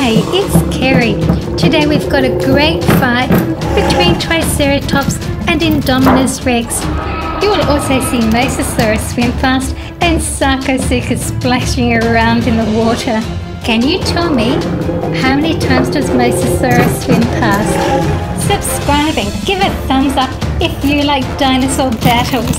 Hey, it's Kerry. Today we've got a great fight between Triceratops and Indominus Rex. You will also see Mosasaurus swim past and Sarcosuchus splashing around in the water. Can you tell me, how many times does Mosasaurus swim past? Subscribe and give a thumbs up if you like dinosaur battles.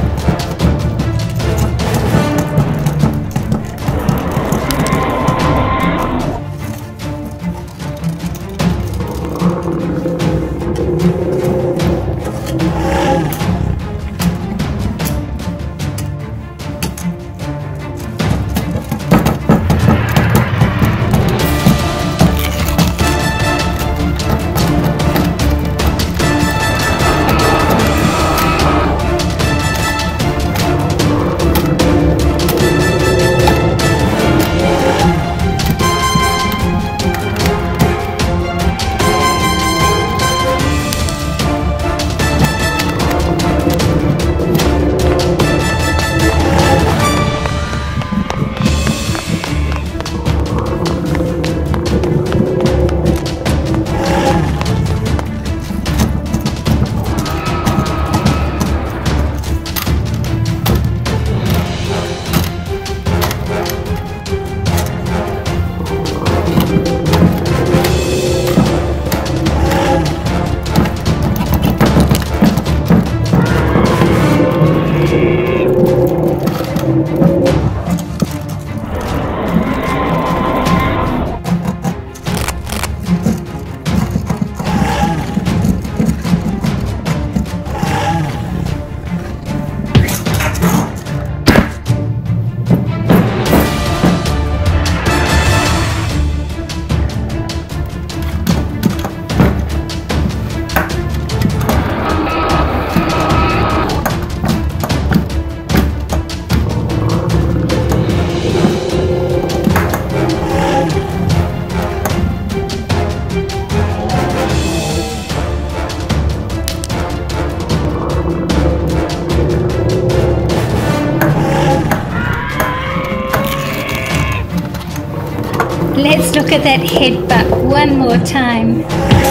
Let's look at that headbutt one more time.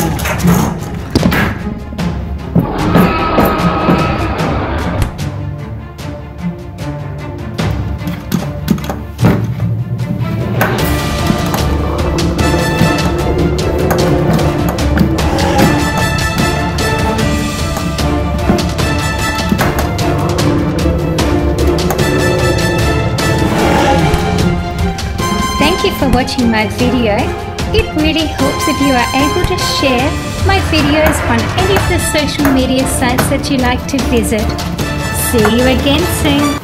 Thank you for watching my video. It really helps if you are able to share my videos on any of the social media sites that you like to visit. See you again soon.